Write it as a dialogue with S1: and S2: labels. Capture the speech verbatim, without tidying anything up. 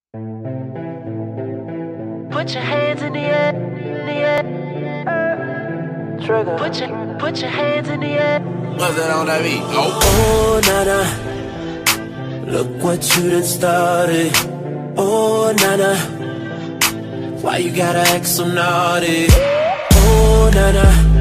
S1: Put your hands in the air, in the air. Trigger. Put your, put your hands in the air.
S2: What's that on that beat? Oh,
S3: Oh, nana, look what you done started. Oh, nana, why you gotta act so naughty? Oh, nana,